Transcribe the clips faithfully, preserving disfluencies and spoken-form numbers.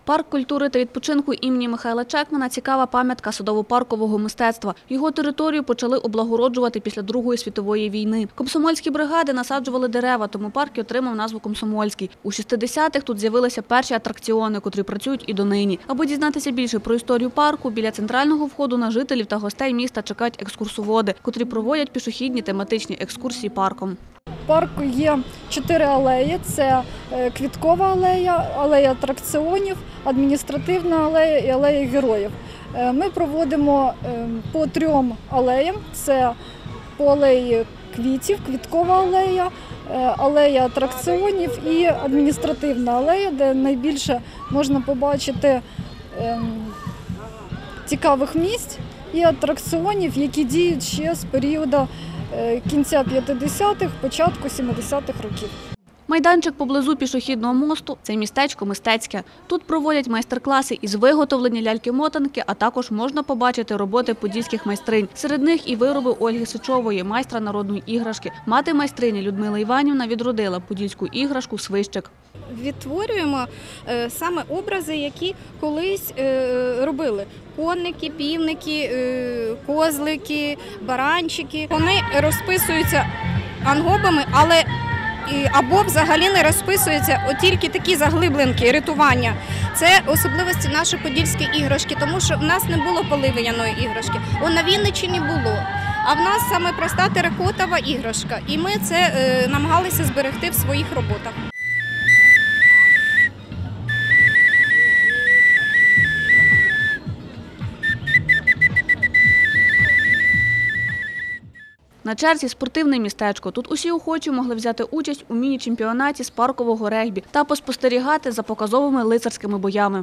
Парк культури та відпочинку імені Михайла Чекмана – цікава пам'ятка садово-паркового мистецтва. Його територію почали облагороджувати після Другої світової війни. Комсомольські бригади насаджували дерева, тому парк і отримав назву «Комсомольський». У шістдесятих тут з'явилися перші атракціони, котрі працюють і донині. Аби дізнатися більше про історію парку, біля центрального входу на жителів та гостей міста чекають екскурсоводи, котрі проводять пішохідні тематичні екскурсії парком. В парку є чотири алеї. Це Квіткова алея, алея атракціонів, адміністративна алея і алея героїв. Ми проводимо по трьом алеям. Це по алеї квітів, Квіткова алея, алея атракціонів і адміністративна алея, де найбільше можна побачити цікавих місць і атракціонів, які діють ще з періоду кінця п'ятдесятих, початку сімдесятих років. Майданчик поблизу пішохідного мосту – це містечко мистецьке. Тут проводять майстер-класи із виготовлення ляльки-мотанки, а також можна побачити роботи подільських майстринь. Серед них і вироби Ольги Сичової, майстра народної іграшки. Мати майстрині Людмила Іванівна відродила подільську іграшку «Свищик». Відтворюємо саме образи, які колись робили. Конники, півники, козлики, баранчики. Вони розписуються ангобами, але або взагалі не розписуються, от тільки такі заглибленки, рятування. Це особливості нашої подільської іграшки, тому що в нас не було полив'яної іграшки. О, на Вінниччині було. А в нас саме проста теракотова іграшка. І ми це е, намагалися зберегти в своїх роботах. На черзі спортивне містечко. Тут усі охочі могли взяти участь у міні-чемпіонаті з паркового регбі та поспостерігати за показовими лицарськими боями.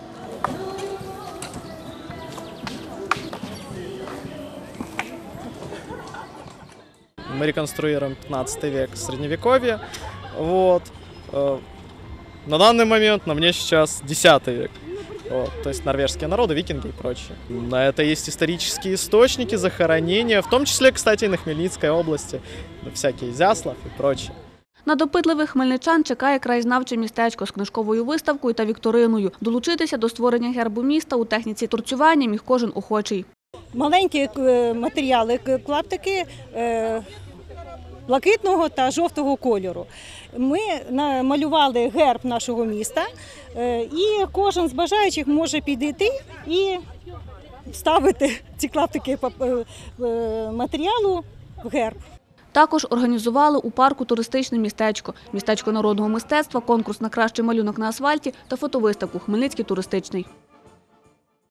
Мы реконструируем пятнадцатый век, средневековье. Вот. На данный момент на мне сейчас десятый век. Вот, то есть норвежские народы, викинги и прочее. На это есть исторические источники, захоронения, в том числе, кстати, и на Хмельницкой области, всякие Изяслав и прочее. На допитливих хмельничан чекає краєзнавче містечко з книжковою виставкою та вікториною. Долучитися до створення гербу міста у техніці торцювання міг кожен охочий. Маленькі матеріали, клаптики блакитного та жовтого кольору. Ми намалювали герб нашого міста, і кожен з бажаючих може підійти і вставити ці клаптики матеріалу в герб. Також організували у парку туристичне містечко, містечко народного мистецтва, конкурс на кращий малюнок на асфальті та фотовиставку «Хмельницький туристичний».